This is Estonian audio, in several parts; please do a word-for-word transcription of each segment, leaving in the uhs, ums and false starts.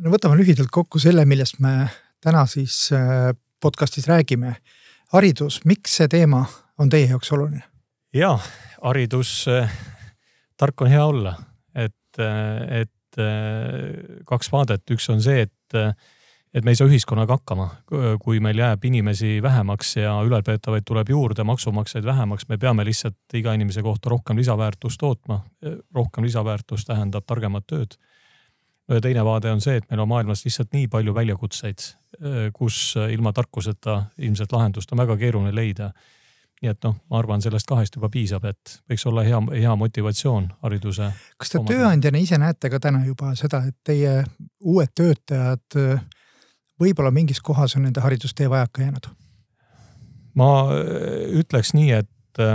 no võtame lühidalt kokku selle, millest me täna siis podcastis räägime. Haridus, miks see teema on teie jaoks oluline? Jaa, haridus, tark on hea olla. Et, et kaks vaadet. Üks on see, et, et me ei saa ühiskonnaga hakkama. Kui meil jääb inimesi vähemaks ja ülalpeetavaid tuleb juurde, maksumaksjaid vähemaks, me peame lihtsalt iga inimese kohta rohkem lisaväärtust tootma. Rohkem lisaväärtust tähendab targemat tööd. Ja teine vaade on see, et meil on maailmas lihtsalt nii palju väljakutseid, kus ilma tarkuseta ilmselt lahendust on väga keeruline leida. Nii et noh, ma arvan, sellest kahest juba piisab, et võiks olla hea, hea motivatsioon hariduse. Kas te tööandjana ise näete ka täna juba seda, et teie uued töötajad võib-olla mingis kohas on nende haridustee vajaka jäänud? Ma ütleks nii, et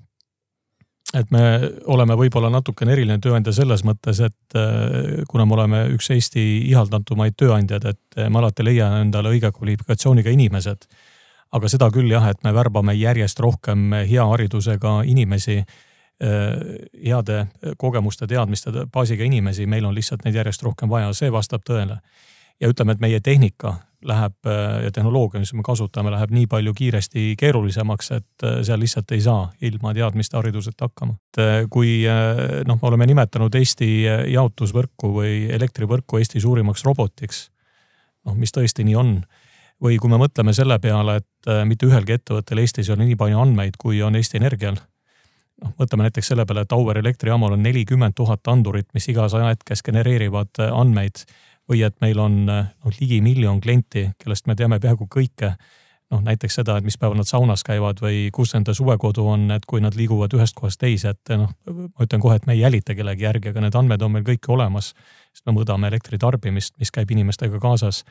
et me oleme võib-olla natukene eriline tööandja selles mõttes, et kuna me oleme üks Eesti ihaldatumaid tööandjad, et me alati leiame endale õige kvalifikatsiooniga inimesed. Aga seda küll jah, et me värbame järjest rohkem hea haridusega inimesi, heade kogemuste teadmiste baasiga inimesi, meil on lihtsalt neid järjest rohkem vaja, see vastab tõele. Ja ütleme, et meie tehnika läheb ja tehnoloogia, mis me kasutame, läheb nii palju kiiresti keerulisemaks, et seal lihtsalt ei saa ilma teadmiste hariduseta hakkama. Kui noh, oleme nimetanud Eesti jaotusvõrku või elektrivõrku Eesti suurimaks robotiks, noh, mis tõesti nii on, või kui me mõtleme selle peale, et mitte ühelgi ettevõttel Eestis on nii palju andmeid, kui on Eesti Energial. No, mõtleme näiteks selle peale, et Auvere elektrijaamal on nelikümmend tuhat andurit, mis igas ajahetkes genereerivad andmeid, või et meil on no, ligi miljon klienti, kellest me teame peaaegu kõike. No, näiteks seda, et mis päeval nad saunas käivad või kus nende suvekodu on, et kui nad liiguvad ühest kohast teise, et noh, ma ütlen kohe, et me ei jälita kellegi järgi, aga need andmed on meil kõik olemas, sest me mõõdame elektritarbimist, mis käib inimestega kaasas.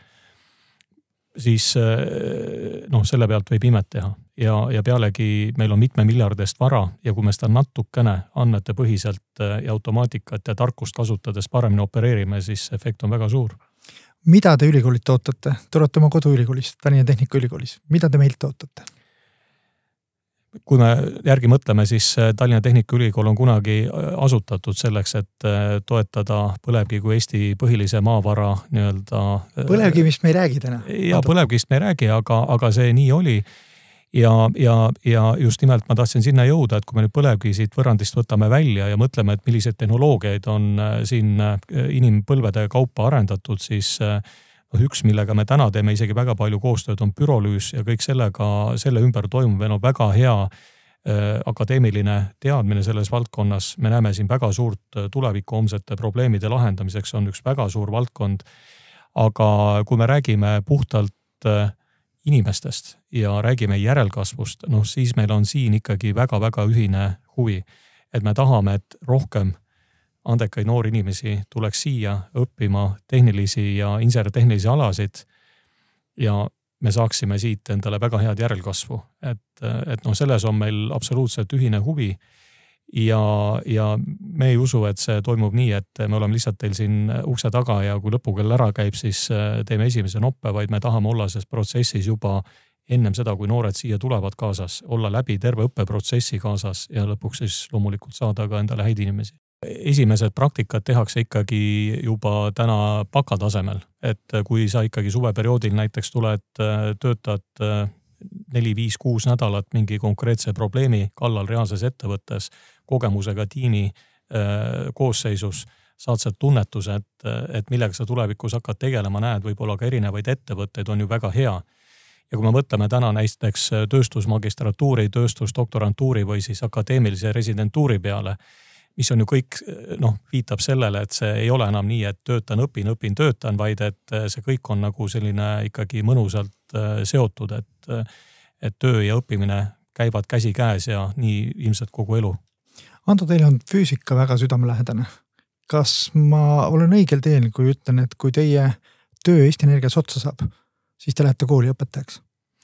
Siis noh, selle pealt võib imet teha. Ja, ja pealegi meil on mitme miljardist vara ja kui me seda natukene andmete põhiselt ja automaatikat ja tarkust kasutades paremini opereerime, siis efekt on väga suur. Mida te ülikoolilt ootate? Te olete oma koduülikoolist, Tallinna Tehnikaülikoolis. Mida te meilt ootate? Kui me järgi mõtleme, siis Tallinna Tehnikaülikool on kunagi asutatud selleks, et toetada põlevkivi kui Eesti põhilise maavara nii-öelda... Põlevkivist me ei räägi täna. Ja põlevkivist me ei räägi, aga, aga see nii oli. Ja, ja, ja just nimelt ma tahtsin sinna jõuda, et kui me nüüd põlevkivisid võrrandist võtame välja ja mõtleme, et millised tehnoloogiaid on siin inimpõlvede kaupa arendatud, siis üks, millega me täna teeme isegi väga palju koostööd, on pürolüüs ja kõik sellega, selle ümber toimub veel on väga hea akadeemiline teadmine selles valdkonnas. Me näeme siin väga suurt tuleviku homsete probleemide lahendamiseks, on üks väga suur valdkond. Aga kui me räägime puhtalt inimestest ja räägime järelkasvust, noh siis meil on siin ikkagi väga-väga ühine huvi, et me tahame, et rohkem andekaid noori inimesi tuleks siia õppima tehnilisi ja insenertehnilisi alasid ja me saaksime siit endale väga head järelkasvu. Et, et noh, selles on meil absoluutselt ühine huvi ja, ja me ei usu, et see toimub nii, et me oleme lihtsalt teil siin ukse taga ja kui lõpukell ära käib, siis teeme esimese noppe, vaid me tahame olla selles protsessis juba ennem seda, kui noored siia tulevad kaasas, olla läbi terve õppeprotsessi kaasas ja lõpuks siis loomulikult saada ka endale häid inimesi. Esimesed praktikad tehakse ikkagi juba täna pakatasemel, et kui sa ikkagi suveperioodil näiteks tuled, töötad neli, viis, kuus nädalat mingi konkreetse probleemi kallal reaalses ettevõttes, kogemusega tiimi koosseisus, saad see tunnetuse, et, et millega sa tulevikus hakkad tegelema, näed võib-olla ka erinevaid ettevõtteid on ju väga hea. Ja kui me mõtleme täna näiteks tööstusmagistratuuri, tööstusdoktorantuuri või siis akadeemilise residentuuri peale, mis on ju kõik, noh, viitab sellele, et see ei ole enam nii, et töötan, õpin, õpin, töötan, vaid et see kõik on nagu selline ikkagi mõnusalt seotud, et, et töö ja õppimine käivad käsi käes ja nii ilmselt kogu elu. Ando, teil on füüsika väga südamelähedane. Kas ma olen õigel teel, kui ütlen, et kui teie töö Eesti Energias otsa saab, siis te lähete kooli õpetajaks?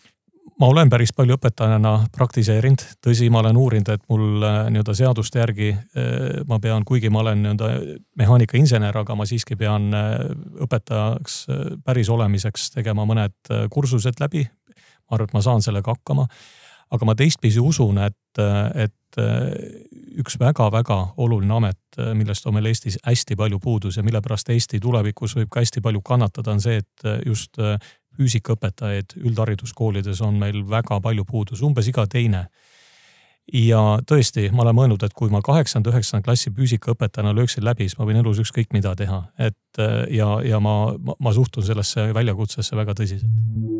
Ma olen päris palju õpetajana praktiseerinud. Tõsi, ma olen uurinud, et mul nii-öelda seaduste järgi ma pean, kuigi ma olen nii-öelda mehaanika insener, aga ma siiski pean õpetajaks päris olemiseks tegema mõned kursused läbi. Ma arvan, et ma saan sellega hakkama. Aga ma teistpidi usun, et, et üks väga-väga oluline amet, millest on meil Eestis hästi palju puudus ja mille pärast Eesti tulevikus võib ka hästi palju kannatada, on see, et just füüsikaõpetajaid üldhariduskoolides on meil väga palju puudus, umbes iga teine. Ja tõesti, ma olen mõelnud, et kui ma kaheksanda üheksanda klassi füüsikaõpetajana lööksin läbi, siis ma võin elus ükskõik mida teha. Et, ja, ja ma, ma suhtun sellesse väljakutsesse väga tõsiselt.